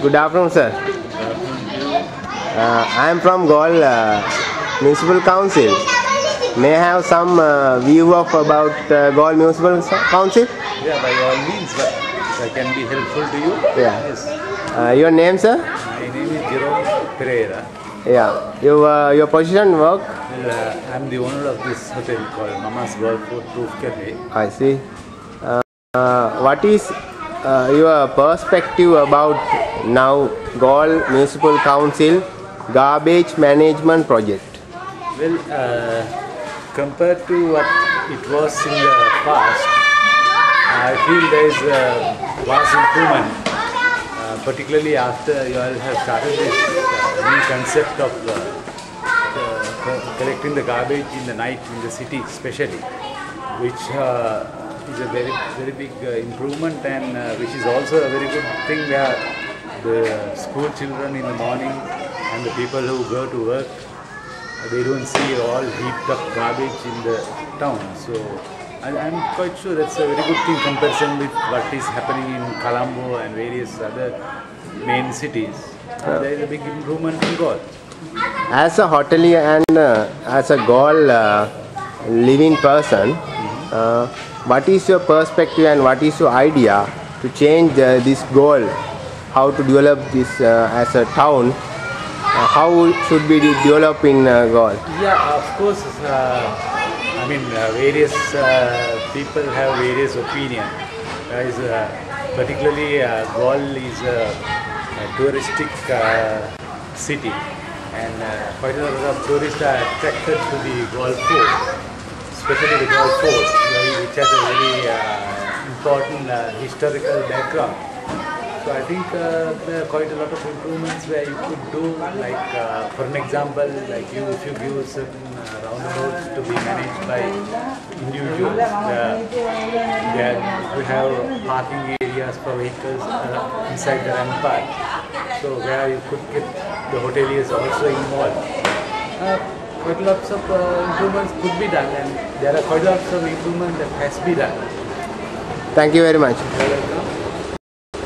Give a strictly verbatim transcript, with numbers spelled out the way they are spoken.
Good afternoon, sir. Uh, I am from Galle uh, Municipal Council. May I have some uh, view of about uh, Galle Municipal Council? Yeah, by all means, but if I can be helpful to you. Yeah. Yes. Uh, your name, sir? My name is Jerome Pereira. Yeah. Your uh, your position work? Well, uh, I'm the owner of this hotel called Mama's Galle-Fort Roof Cafe. I see. Uh, uh, what is uh, your perspective about now Galle Municipal Council garbage management project? Well, uh, compared to what it was in the past, I feel there is a vast improvement, uh, particularly after you all have started this uh, new concept of uh, uh, collecting the garbage in the night in the city especially, which uh, is a very very big uh, improvement, and uh, which is also a very good thing where the school children in the morning and the people who go to work, they don't see all heaped up garbage in the town. So I, I'm quite sure that's a very good thing comparison with what is happening in Colombo and various other main cities. Uh, there is a big improvement in Galle. As a hotelier and uh, as a Galle uh, living person, uh, what is your perspective and what is your idea to change uh, this Galle? How to develop this uh, as a town? Uh, how should we develop in uh, Galle? Yeah, of course. Uh, I mean, uh, various uh, people have various opinions. There is, uh, particularly, uh, Galle is a, a touristic uh, city, and uh, quite a lot of tourists are attracted to the Galle-Fort, especially the Galle-Fort, which has a very uh, important uh, historical background. So I think uh, there are quite a lot of improvements where you could do, like uh, for an example, like you if you give certain uh, roundabouts to be managed by individuals, uh, where you have parking areas for vehicles uh, inside the rampart, so where you could get the hoteliers also involved. Uh, quite lots of uh, improvements could be done, and there are quite lots of improvements that has to be done. Thank you very much. You're welcome.